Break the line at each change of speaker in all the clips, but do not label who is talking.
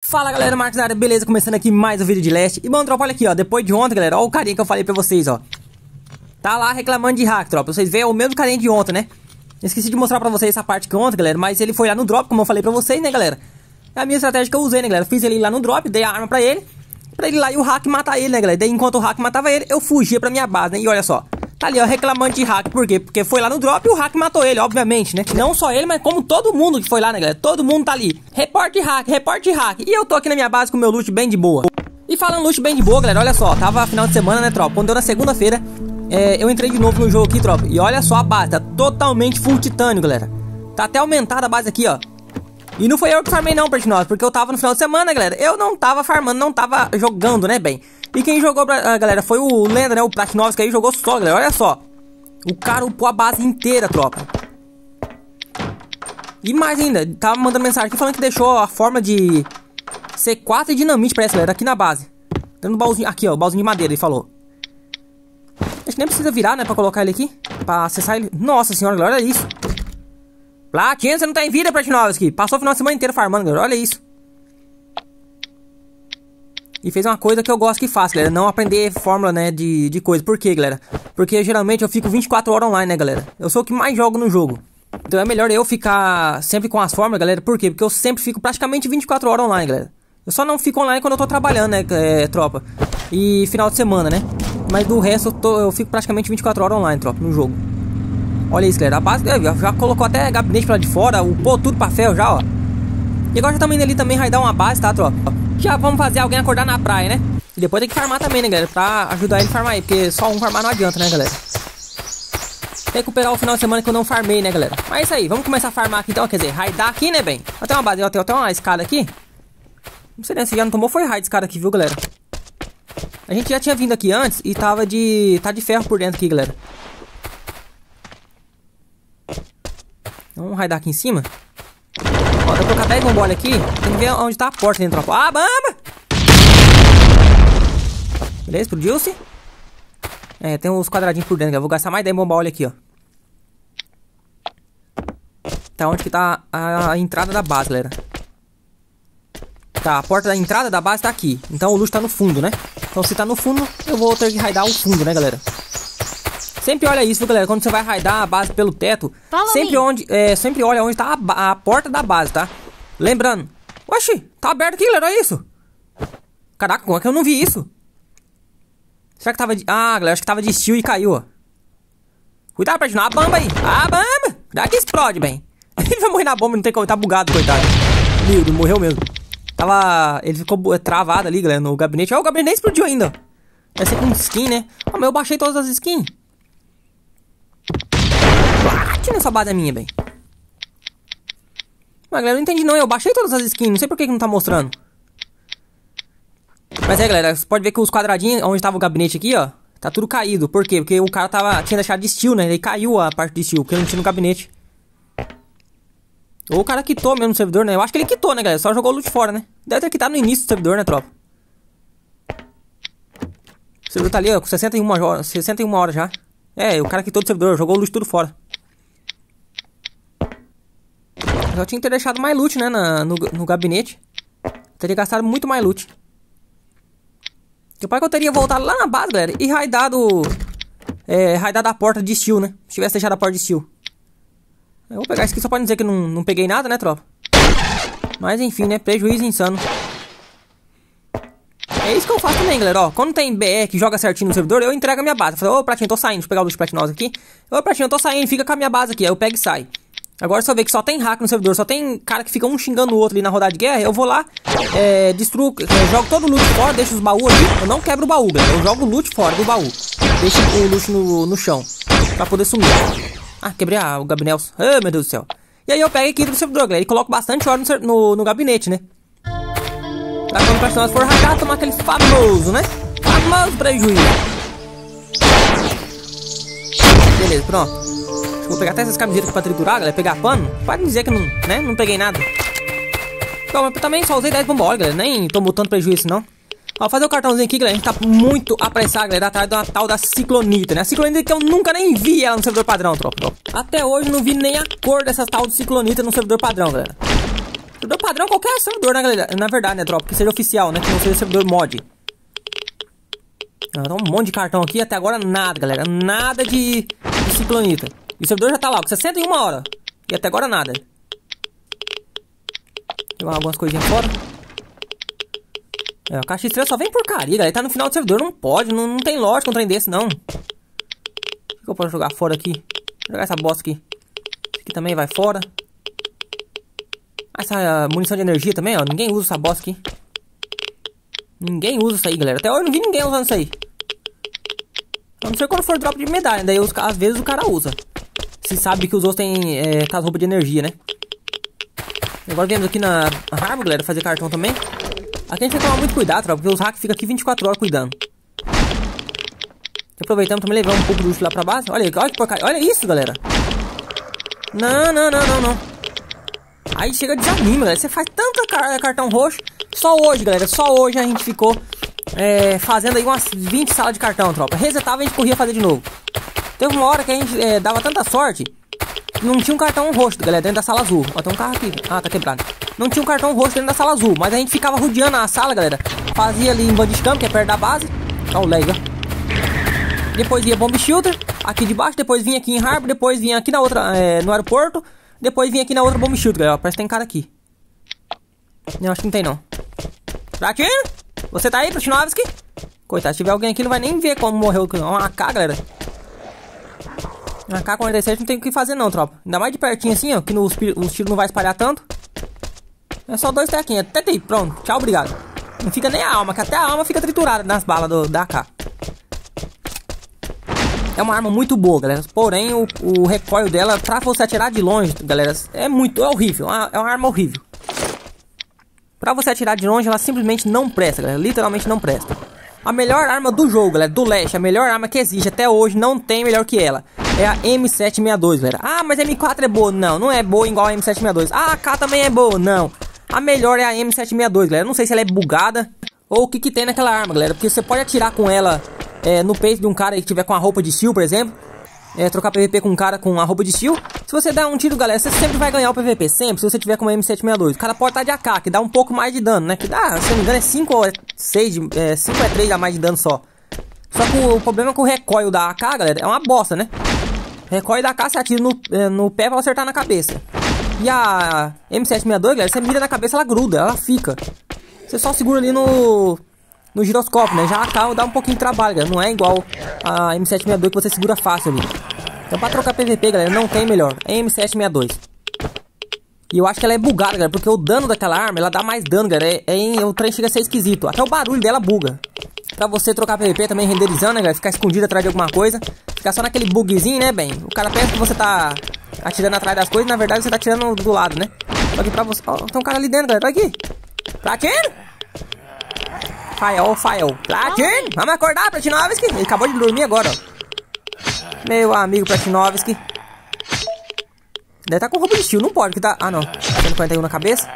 Fala galera, Marcos na área, beleza? Começando aqui mais um vídeo de Last. E bom, tropa, olha aqui, ó, depois de ontem, galera, ó o carinha que eu falei pra vocês, ó. Tá lá reclamando de hack, tropa. Vocês veem, é o mesmo carinha de ontem, né? Esqueci de mostrar pra vocês essa parte que ontem, galera, mas ele foi lá no drop, como eu falei pra vocês, né, galera? É a minha estratégia que eu usei, né, galera? Fiz ele ir lá no drop, dei a arma pra ele ir lá e o hack matar ele, né, galera? Daí enquanto o hack matava ele, eu fugia pra minha base, né? E olha só, tá ali, ó, reclamando de hack. Por quê? Porque foi lá no drop e o hack matou ele, obviamente, né? Não só ele, mas como todo mundo que foi lá, né, galera? Todo mundo tá ali. Reporte hack, reporte hack. E eu tô aqui na minha base com o meu loot bem de boa. E falando loot bem de boa, galera, olha só. Tava final de semana, né, tropa? Quando deu na segunda-feira, eu entrei de novo no jogo aqui, tropa. E olha só a base, tá totalmente full titânio, galera. Tá até aumentada a base aqui, ó. E não foi eu que farmei não, Pertinosa, porque eu tava no final de semana, galera. Eu não tava farmando, não tava jogando, né, bem. E quem jogou, galera, foi o Lenda, né, o Platinovski, que aí jogou só, galera, olha só. O cara upou a base inteira, tropa. E mais ainda, tava mandando mensagem aqui falando que deixou a forma de C4 e dinamite, parece, galera, aqui na base. Dando um baúzinho, aqui, ó, o baúzinho de madeira, ele falou. Acho que nem precisa virar, né, pra colocar ele aqui, pra acessar ele. Nossa senhora, galera, olha isso. Platina, você não tá em vida, Platinovski. Passou o final de semana inteiro farmando, galera, olha isso. E fez uma coisa que eu gosto que faça, galera. Não aprender fórmula, né, de coisa. Por quê, galera? Porque geralmente eu fico 24 horas online, né, galera? Eu sou o que mais jogo no jogo. Então é melhor eu ficar sempre com as fórmulas, galera. Por quê? Porque eu sempre fico praticamente 24 horas online, galera. Eu só não fico online quando eu tô trabalhando, né, tropa. E final de semana, né? Mas do resto eu fico praticamente 24 horas online, tropa, no jogo. Olha isso, galera. A base já colocou até gabinete pra lá de fora. Upou tudo pra ferro já, ó. E agora já estamos indo ali também raidar uma base, tá, tropa? Já vamos fazer alguém acordar na praia, né? E depois tem que farmar também, né, galera? Pra ajudar ele a farmar aí. Porque só um farmar não adianta, né, galera? Tem que recuperar o final de semana que eu não farmei, né, galera? Mas é isso aí. Vamos começar a farmar aqui então. Quer dizer, raidar aqui, né, bem? Até uma base, tem até uma escada aqui. Não sei, né? Se já não tomou, foi raid escada aqui, viu, galera? A gente já tinha vindo aqui antes e tá de ferro por dentro aqui, galera. Vamos raidar aqui em cima. Ó, eu vou colocar 10 bombolhas aqui. Tem que ver onde tá a porta dentro, tropa. Ah, bamba! Beleza, explodiu-se. Tem uns quadradinhos por dentro. Eu vou gastar mais 10 bombolhas aqui, ó. Tá onde que tá a entrada da base, galera. Tá, a porta da entrada da base tá aqui. Então o loot tá no fundo, né? Então se tá no fundo, eu vou ter que raidar o fundo, né, galera? Sempre olha isso, viu, galera? Quando você vai raidar a base pelo teto, sempre olha onde tá a porta da base, tá? Lembrando. Oxi, tá aberto aqui, galera, olha isso. Caraca, como é que eu não vi isso? Será que tava de... Ah, galera, acho que tava de steel e caiu, ó. Cuidado pra gente, a bomba aí. Ah, bomba. Cuidado que explode, bem. Ele vai morrer na bomba, não tem como, tá bugado, coitado. Ele morreu mesmo. Ele ficou travado ali, galera, no gabinete. Ó, o gabinete nem explodiu ainda. Deve ser com skin, né? Ó, mas eu baixei todas as skins. Bate nessa base minha, bem. Mas, galera, eu não entendi não. Eu baixei todas as skins. Não sei por que não tá mostrando. Mas galera, você pode ver que os quadradinhos onde tava o gabinete aqui, ó, tá tudo caído. Por quê? Porque o cara tinha deixado de steel, né? Ele caiu a parte de steel, porque não tinha no gabinete. Ou o cara quitou mesmo no servidor, né? Eu acho que ele quitou, né, galera? Só jogou o loot fora, né? Deve ter quitado no início do servidor, né, tropa? O servidor tá ali, ó, com 61 horas já. O cara quitou do servidor, jogou o loot tudo fora. Eu tinha que ter deixado mais loot, né, no gabinete. Teria gastado muito mais loot. Depois que eu teria voltado lá na base, galera, e raidado a porta de steel, né? Se tivesse deixado a porta de steel. Eu vou pegar isso aqui só pra dizer que não peguei nada, né, tropa? Mas enfim, né, prejuízo insano. É isso que eu faço também, galera, ó. Quando tem BR que joga certinho no servidor, eu entrego a minha base. Eu falo, ô, Platinho, tô saindo, deixa eu pegar o loot Platinosa aqui. Ô, Platinho, tô saindo, fica com a minha base aqui. Aí eu pego e saio. Agora se eu ver que só tem hack no servidor, só tem cara que fica um xingando o outro ali na rodada de guerra, eu vou lá, destruo, jogo todo o loot fora, deixo os baús ali. Eu não quebro o baú, galera, eu jogo o loot fora do baú. Deixo o loot no chão, pra poder sumir. Ah, quebrei o gabinete. Ah, meu Deus do céu. E aí eu pego aqui do servidor, galera, e coloco bastante óleo no gabinete, né? Pra quando o personagem for raidar, tomar aquele famoso, né? Famoso prejuízo. Beleza, pronto. Vou pegar até essas camisetas aqui pra triturar, galera, pegar pano. Pode dizer que não peguei nada. Bom, mas também só usei 10 bombolas, galera. Nem tomou tanto prejuízo, não. Ó, fazer o cartãozinho aqui, galera. A gente tá muito apressado, galera, atrás de uma tal da ciclonita, né? A ciclonita que eu nunca nem vi ela no servidor padrão, tropa. Até hoje não vi nem a cor dessa tal de ciclonita no servidor padrão, galera. Servidor padrão, qualquer servidor, né, galera? Na verdade, né, tropa? Que seja oficial, né? Que não seja servidor mod. Então, um monte de cartão aqui. Até agora, nada, galera. Nada de ciclonita. E o servidor já tá lá, com 61 horas. E até agora, nada. Tem algumas coisinhas fora. A caixa estrela só vem porcaria, galera. Tá no final do servidor, não pode. Não tem lógica um trem desse, não. O que eu posso jogar fora aqui? Vou jogar essa bosta aqui. Esse aqui também vai fora. Essa munição de energia também, ó. Ninguém usa essa bosta aqui. Ninguém usa isso aí, galera. Até hoje eu não vi ninguém usando isso aí. A não ser quando for drop de medalha. Daí às vezes o cara usa. Se sabe que os outros têm aquelas roupas de energia, né? Agora viemos aqui na Harbor, galera, fazer cartão também. Aqui a gente tem que tomar muito cuidado, tropa, porque os hackers ficam aqui 24 horas cuidando. E aproveitando também levar um pouco do luxo lá pra base. Olha que porcaria. Olha isso, galera. Não. Aí chega desanima, galera. Você faz tanto cartão roxo. Só hoje, galera. Só hoje a gente ficou fazendo aí umas 20 salas de cartão, tropa. Resetava e a gente corria fazer de novo. Teve uma hora que a gente dava tanta sorte que não tinha um cartão roxo, galera, dentro da sala azul. Ó, tem um carro aqui. Ah, tá quebrado. Não tinha um cartão roxo dentro da sala azul. Mas a gente ficava rodeando a sala, galera. Fazia ali em Bandicamp, que é perto da base. Ó, o lag, ó. Depois ia Bomb Shelter, aqui de baixo. Depois vinha aqui em Harbor. Depois vinha aqui na outra, no aeroporto. Depois vinha aqui na outra Bomb Shelter, galera. Parece que tem cara aqui. Não, acho que não tem, não. Pratinho? Você tá aí, Pratinovski? Coitado, se tiver alguém aqui, não vai nem ver como morreu. Uma AK, galera. Uma AK-47 não tem o que fazer, não, tropa. Ainda mais de pertinho assim, ó. Que os tiros não vai espalhar tanto. É só 2 tequinhos. Até tem. Pronto. Tchau, obrigado. Não fica nem a alma, que até a alma fica triturada nas balas da AK. É uma arma muito boa, galera. Porém, o recoil dela, pra você atirar de longe, galera, é horrível. É uma arma horrível. Pra você atirar de longe, ela simplesmente não presta, galera. Literalmente não presta. A melhor arma do jogo, galera, do Leste, a melhor arma que existe até hoje, não tem melhor que ela. É a M762, galera. Ah, mas a M4 é boa. Não, não é boa igual a M762. Ah, a AK também é boa. Não. A melhor é a M762, galera. Não sei se ela é bugada ou o que tem naquela arma, galera. Porque você pode atirar com ela no peito de um cara que tiver com a roupa de steel, por exemplo. Trocar PVP com um cara com a roupa de steel. Se você der um tiro, galera, você sempre vai ganhar o PVP. Sempre, se você tiver com uma M762. O cara pode estar de AK, que dá um pouco mais de dano, né? Que dá, se não me engano, é 5 ou 6, 5 ou 3 a mais de dano só. Só que o problema é que o recoil da AK, galera, é uma bosta, né? Recoil da AK, você atira no pé pra acertar na cabeça. E a M762, galera, você mira na cabeça, ela gruda, ela fica. Você só segura ali no giroscópio, né? Já a AK dá um pouquinho de trabalho, galera. Não é igual a M762 que você segura fácil ali. Então pra trocar PVP, galera, não tem melhor. É M762. E eu acho que ela é bugada, galera, porque o dano daquela arma, ela dá mais dano, galera. O trem chega a ser esquisito. Até o barulho dela buga. Pra você trocar PVP também renderizando, né, galera? Ficar escondido atrás de alguma coisa. Ficar só naquele bugzinho, né, bem? O cara pensa que você tá atirando atrás das coisas, na verdade você tá atirando do lado, né? Só que pra você... Ó, tem um cara ali dentro, galera. Olha aqui. Platino? Fael. Platino? Vamos acordar, Pratinovski. Ele acabou de dormir agora, ó. Meu amigo Pratinovski. Deve estar com roupa de estilo, não pode, que tá... Ah, não. Tá tendo 41 na cabeça.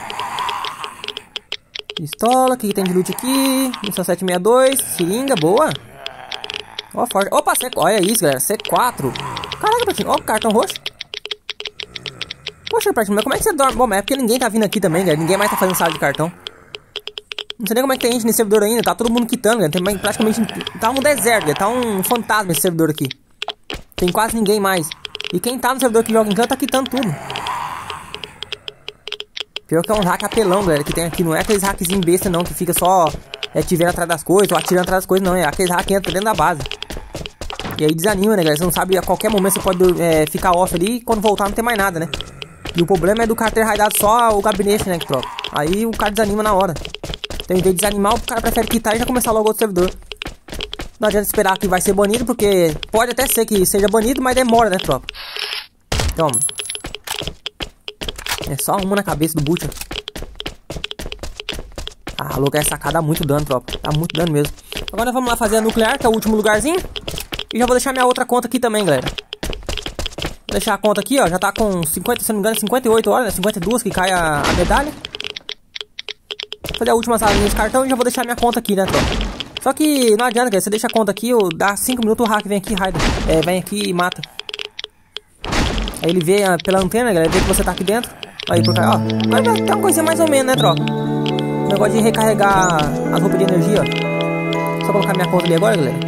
Pistola, o que tem de loot aqui? Munição 762, seringa, boa. Ó, forte. Opa, olha isso, galera, C4. Caraca, Platino, ó, cartão roxo. Poxa, Platino, mas como é que você dorme? Bom, mas é porque ninguém tá vindo aqui também, galera. Ninguém mais tá fazendo sala de cartão. Não sei nem como é que tem gente nesse servidor ainda. Tá todo mundo quitando, galera. Tem praticamente... Tá um deserto, galera. Tá um fantasma esse servidor aqui. Tem quase ninguém mais. E quem tá no servidor que joga em canto tá quitando tudo. Pior que é um hack apelão, galera, que tem aqui. Não é aqueles hackzinhos besta, não, que fica só te vendo atrás das coisas ou atirando atrás das coisas, não. É aqueles hack que entra dentro da base. E aí desanima, né, galera? Você não sabe, a qualquer momento você pode ficar off ali e quando voltar não tem mais nada, né? E o problema é do cara ter raidado só o gabinete, né, que troca. Aí o cara desanima na hora. Então, em vez de desanimar, o cara prefere quitar e já começar logo outro servidor. Não adianta esperar que vai ser banido, porque pode até ser que seja banido, mas demora, né, tropa? Toma. É só uma na cabeça do Butcher. Ah, louco, essa AK dá muito dano, tropa. Dá muito dano mesmo. Agora nós vamos lá fazer a nuclear, que é o último lugarzinho. E já vou deixar minha outra conta aqui também, galera. Vou deixar a conta aqui, ó. Já tá com 50, se não me engano, 58 horas, né? 52 que cai a medalha. Vou fazer a última salinha de cartão e já vou deixar minha conta aqui, né, tropa? Só que não adianta, galera. Você deixa a conta aqui, dá 5 minutos, o hack vem aqui, raida. Vem aqui e mata. Aí ele vê pela antena, galera, vê que você tá aqui dentro. Aí, por cá, ó. Agora vai ter uma coisinha mais ou menos, né, tropa? O negócio de recarregar as roupas de energia, ó. Só colocar minha conta ali agora, galera.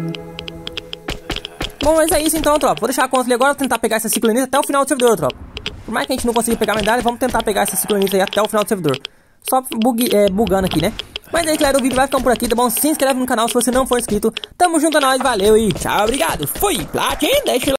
Bom, mas é isso então, tropa. Vou deixar a conta ali agora, vou tentar pegar essa ciclonita até o final do servidor, tropa. Por mais que a gente não consiga pegar a medalha, vamos tentar pegar essa ciclonita aí até o final do servidor. Só bugando aqui, né? Mas aí, galera, o vídeo vai ficando por aqui, tá bom? Se inscreve no canal se você não for inscrito. Tamo junto a nós, valeu e tchau, obrigado. Fui, Platin, deixa